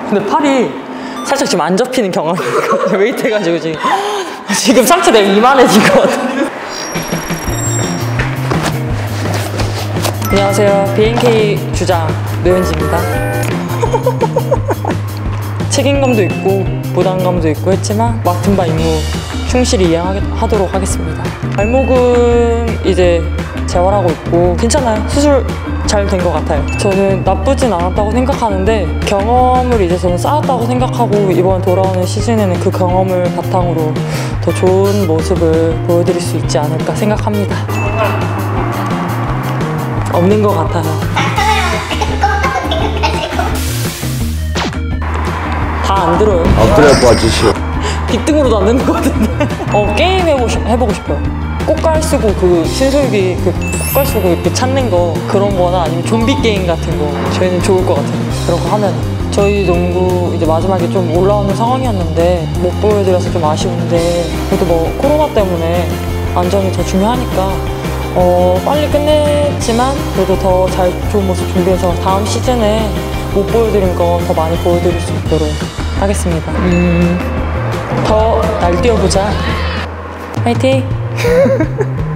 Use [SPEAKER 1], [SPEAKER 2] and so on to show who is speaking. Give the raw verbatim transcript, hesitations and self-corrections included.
[SPEAKER 1] 근데 팔이 살짝 지금 안 접히는 경험이니까 웨이트 해가지고 지금 지금 상체 내가 이만해진 것 같아. 안녕하세요. 비엔케이 주장 노현지입니다. 책임감도 있고 부담감도 있고 했지만 맡은 바 임무 충실히 이행하도록 하겠습니다. 발목은 이제 재활하고 있고 괜찮아요. 수술 잘 된 것 같아요. 저는 나쁘진 않았다고 생각하는데 경험을 이제 저는 쌓았다고 생각하고 이번 돌아오는 시즌에는 그 경험을 바탕으로 더 좋은 모습을 보여드릴 수 있지 않을까 생각합니다. 없는 것 같아요. 다 안 들어요.
[SPEAKER 2] 엎드려 봐주시오.
[SPEAKER 1] 빗등으로도 안 되는 것 같은데. 어, 게임 해보, 해보고 싶어요. 꽃갈 쓰고 그 신솔기 그 꽃갈 쓰고 이렇게 찾는 거 그런 거나 아니면 좀비 게임 같은 거 저희는 좋을 것 같아요. 그런 거 하면. 저희 농구 이제 마지막에 좀 올라오는 상황이었는데 못 보여드려서 좀 아쉬운데 그래도 뭐 코로나 때문에 안전이 더 중요하니까 어, 빨리 끝냈지만 그래도 더 잘 좋은 모습 준비해서 다음 시즌에 못 보여드린 거 더 많이 보여드릴 수 있도록 하겠습니다. 음, 더 날뛰어보자. 화이팅!